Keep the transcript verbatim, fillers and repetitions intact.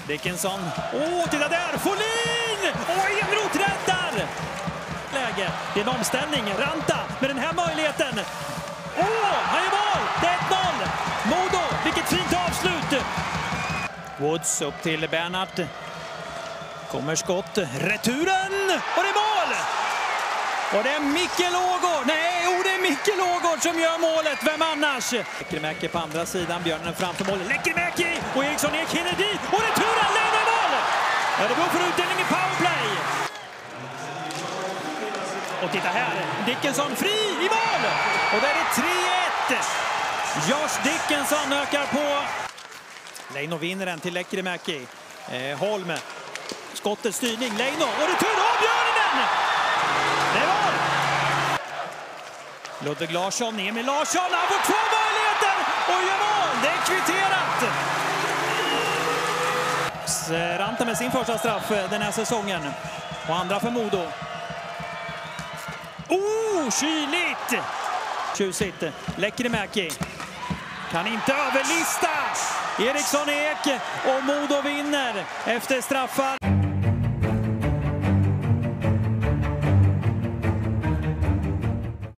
Dickinson. Åh, oh, titta där! Folin! Och Enroth räddar! Läge. Det är en omställning. Ranta med den här möjligheten. Åh, oh, han är mål! Det är ett noll! Modo, vilket fint avslut! Woods upp till Bernhardt. Kommer skott. Returen! Och det är mål! Och det är Mikkel Ågård. Nej, oh, det är Mikkel Ågård som gör målet. Vem annars? Lekkerimäki på andra sidan. Björnen framför målet. Lekkerimäki! Och Eriksson Ek hinner dit. Och returen leder mål! Örebro får utdelning i powerplay. Och titta här. Dickinson fri i mål! Och där är det tre ett. Josh Dickinson ökar på. Leino vinner den till Lekkerimäki. Eh, Holm. Skottet styrning. Leino. Och retur av Björnen! Det är mål! Ludvig Larsson, Emil Larsson, han får två möjligheter och gör mål! Det är kvitterat! Ranta med sin första straff den här säsongen. Och andra för Modo. Oh, kyligt! Tjusigt. Lekkerimäki. Kan inte överlista! Eriksson Ek och Modo vinner efter straffar.